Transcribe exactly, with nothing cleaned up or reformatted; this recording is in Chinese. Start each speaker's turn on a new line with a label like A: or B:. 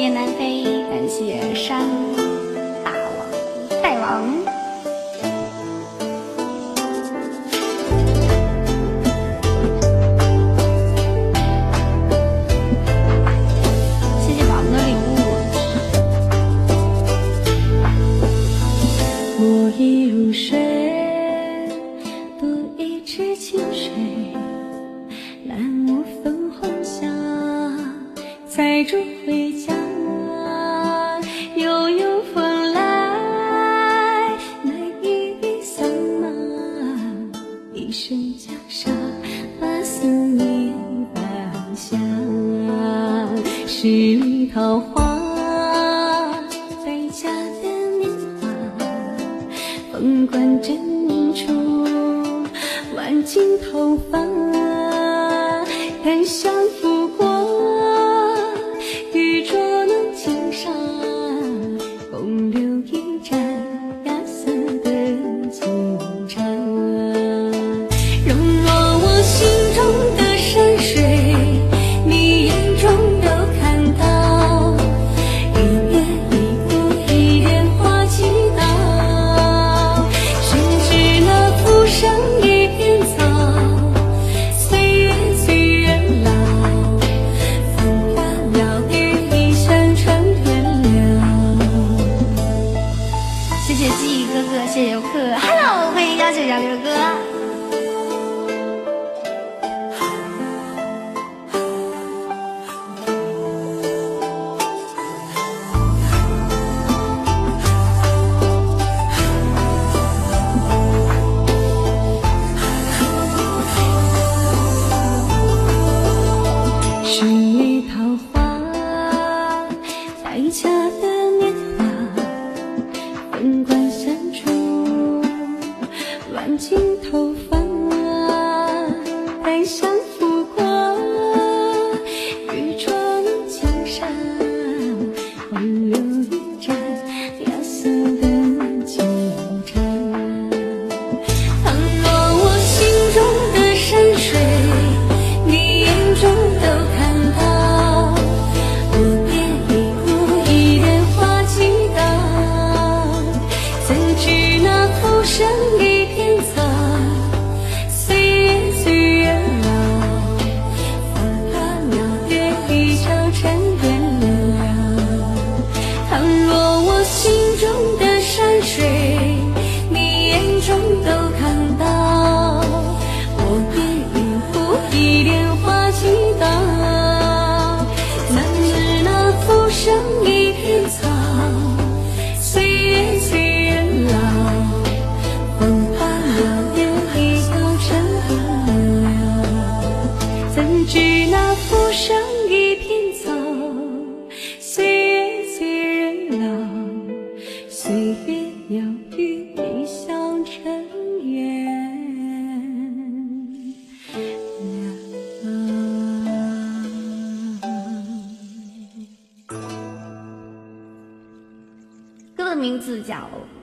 A: 谢南飞，感谢山大王大王。谢谢宝宝的礼物。
B: 我已入睡，渡一池清水，揽我粉红霞，载舟回家。悠悠风来，那一笔散马，一声袈裟，把思念放下。十里桃花，在家的年华，凤冠珍珠，挽进头发，檀香拂过玉镯能轻纱，空留一盏芽色的清茶，融落我心中的山水，你眼中都看到，一叶一湖一莲花祈祷，谁知那浮生一片草，岁月催人老，风花鸟语一声成远了。
A: 谢谢记忆哥哥，谢谢游客 ，Hello， 欢迎幺九幺六哥。
B: 十里桃花，在家的年华，凤冠山珠，挽进头发，檀香拂过玉镯能轻纱，空留一盏芽色的清茶。倘若我心中的山水，你眼中都看到，我别一壶一莲花祈祷，怎知那浮生一片草，岁月催人老，风花鸟语一朝成远了。倘若我心中的山水，你眼中都看到，我别一壶一莲花祈祷，怎知那浮生一片草，岁月催人老，风花鸟语一朝成远了。怎知那浮生一片草，岁月催人老，岁月鸟语一笑成远了。
A: 歌的名字叫